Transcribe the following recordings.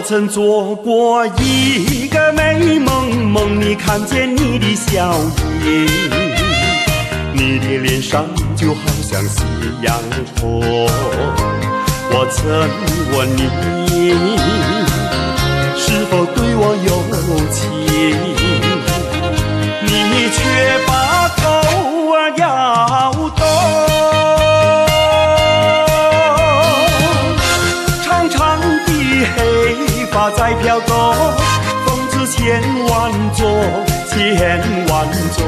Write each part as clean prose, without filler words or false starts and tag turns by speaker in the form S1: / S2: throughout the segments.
S1: 我曾做过一个美梦，梦里看见你的笑颜，你的脸上就好像夕阳红。我曾问你是否对我有情，你却把头摇动。长长的黑发在飘动，风姿千万种，千万种。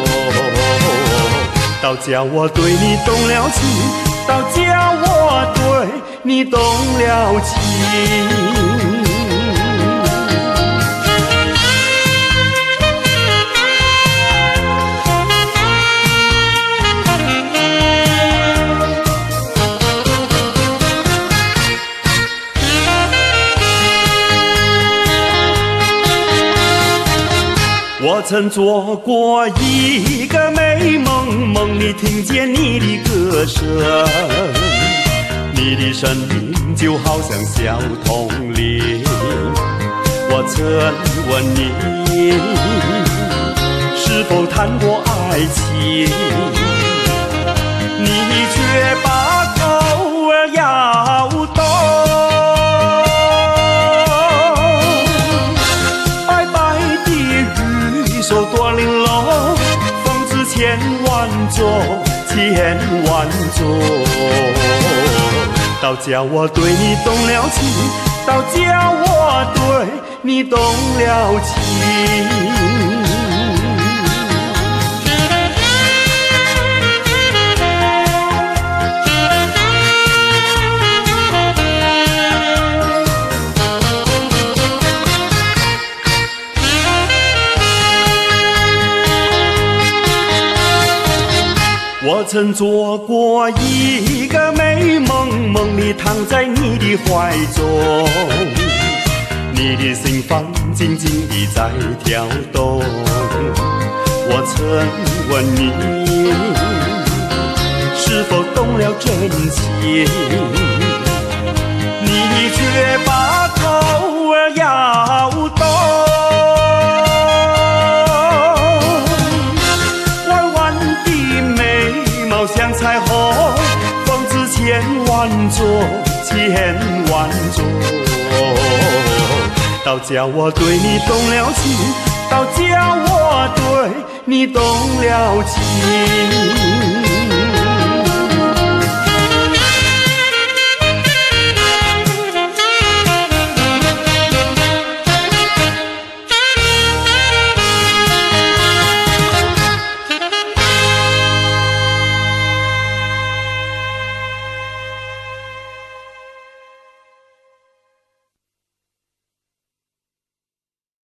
S1: 倒叫我对你动了情，倒叫我对你动了情。我曾做过一个美梦，梦里听见你的歌声，你的声音就好像小铜铃。我曾问你是否谈过爱情，你却把头摇动。手多玲珑，风姿千万种，千万种。倒叫我对你动了情，倒叫我对你动了情。我曾做过一个美梦，梦里躺在你的怀中，你的心房静静地在跳动。我曾问你是否动了真情，你却把头摇动。像彩虹，风姿千万种，千万种。倒叫我对你动了情，倒叫我对你动了情。